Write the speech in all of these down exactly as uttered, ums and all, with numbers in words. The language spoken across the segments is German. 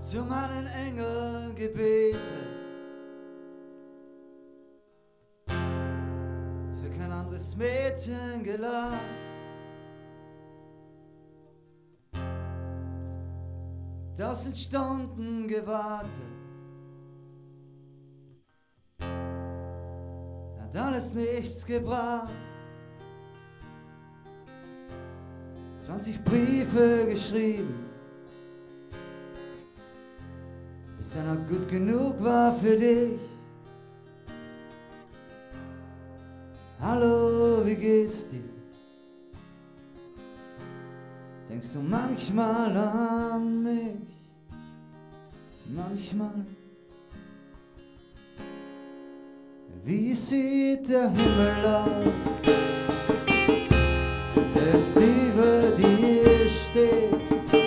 zu meinen Engeln gebetet, für kein anderes Mädchen gelacht. Tausend Stunden gewartet, hat alles nichts gebracht. Zwanzig Briefe geschrieben, bis einer gut genug war für dich. Hallo, wie geht's dir? Denkst du manchmal an mich? Manchmal. Wie sieht der Himmel aus, der jetzt über dir steht?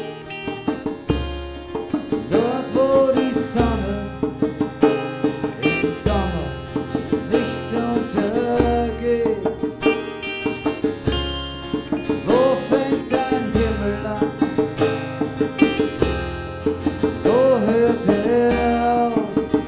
Dort, wo die Sonne im Sommer nicht untergeht. Wo fängt dein Himmel an? Wo hört er auf?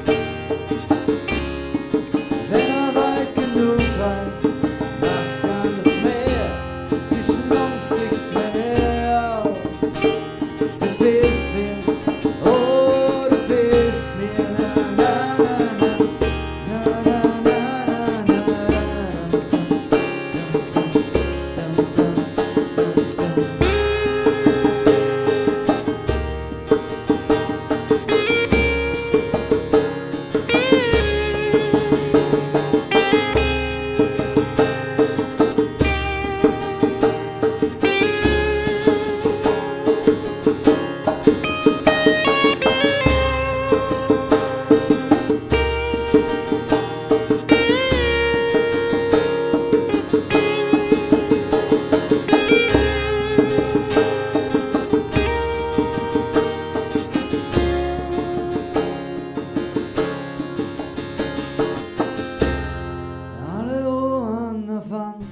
Wenn er weit genug reicht, macht dann das Meer zwischen uns nichts mehr aus. Du fehlst mir, oh du fehlst mir, na na na na, na na na na na. Alle Ohren auf Anfang,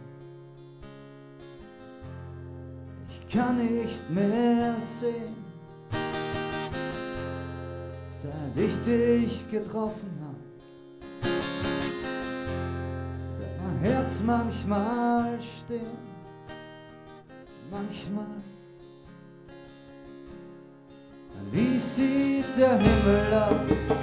ich kann nicht mehr sehen, seit ich dich getroffen hab, bleibt mein Herz manchmal stehen, manchmal. Wie sieht der Himmel aus,